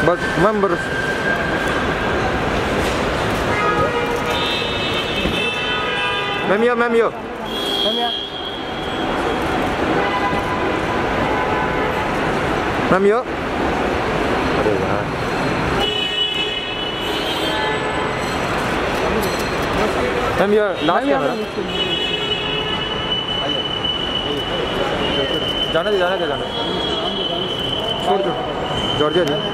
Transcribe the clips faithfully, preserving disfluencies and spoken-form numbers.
बस मैम बस ma'am yo ma'am yo ma'am yo ma'am yo अरे यार मैम यो लास्ट कैमरा जाने दे जाने दे जाने छोड़ दो जॉर्जिया जी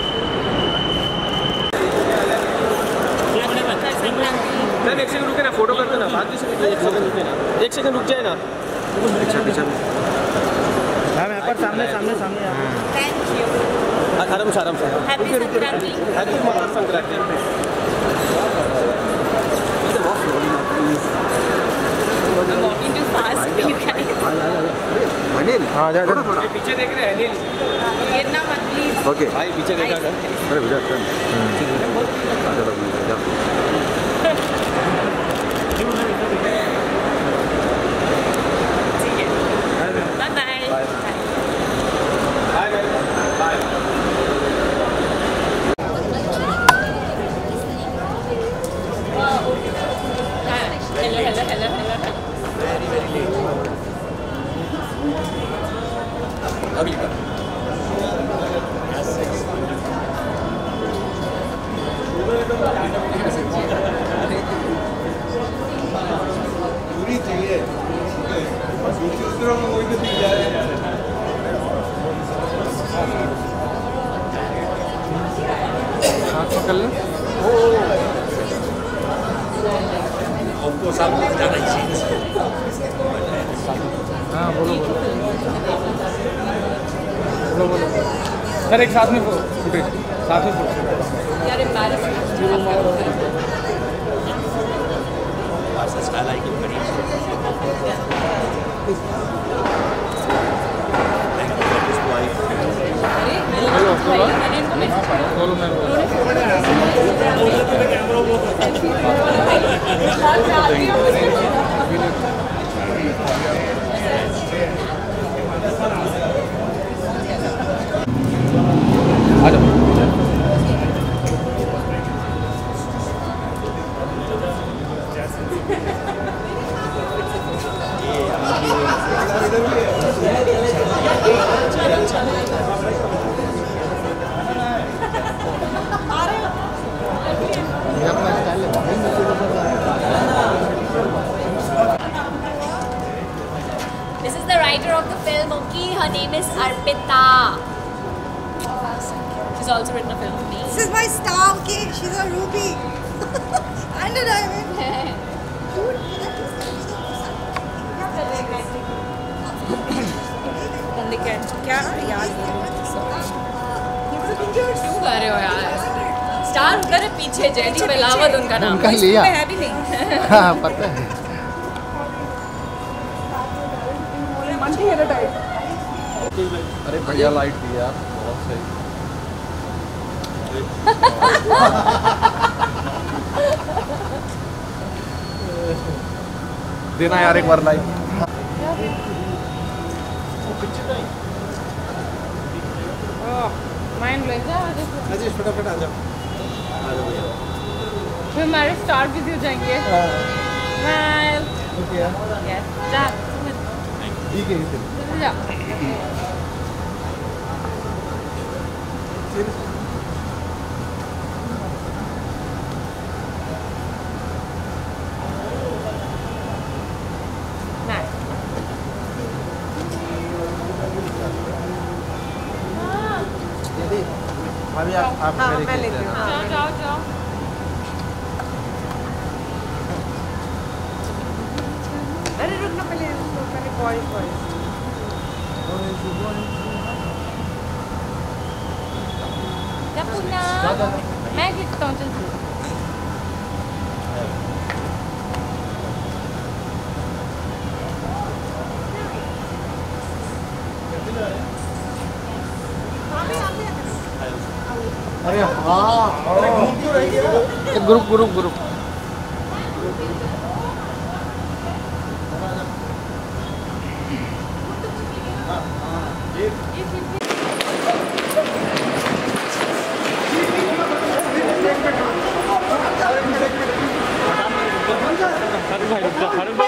मैम एक सेकंड रुके ना फोटो करते ना बात से एक सेकंड रुके ना एक सेकंड रुक जाए ना पीछे पीछे मैम यहाँ पर सामने सामने सामने थैंक यू आराम से आराम से happy Sankranti happy Makar Sankranti I'm walking too fast for you guys. Anil हाँ जा जा पीछे देख रहे हैं अनिल गिरना मत प्लीज ओके भाई पीछे देखा कर अरे भैया चल चलो जा अभी का पूरी चाहिए दूसरों को कोई भी जा रहे हैं हाथ पकड़ ले आपको सामने जाना चाहिए हाँ बोलो बोलो बोलो सर एक साथ में फुटेज साथ में यार एम्बैरेसिंग स्टाइल आई की बड़ी thank you for this wife hello बोलो मैं आ जाओ This is the writer of the film. Okay, her name is Arpita. She's also written a film for me. This is my star, okay? She's a ruby. And a diamond. Dude, क्या यार क्यों कर रहे हो यार? Star उधर है पीछे, जेनी बेलावत उनका नाम उनका लिया है भी नहीं। हाँ पता है अरे बढ़िया लाइट दी यार बहुत सही देना यार एक बार लाइट माइंड ब्लोइंग जा अजय फटाफट आ जाओ फिर हमारे स्टार बिजी हो जाएंगे स्माइल ओके यस जा ठीक है जा अभी आप आप हाँ, मेरे मैं लेती हूँ। जाओ जाओ जाओ अरे रुकना पहले मैंने कॉल कॉल जा पुन्ना मैं खींचता हूँ चल अरे हाँ ग्रुप ग्रुप ग्रुप अच्छा, फारूक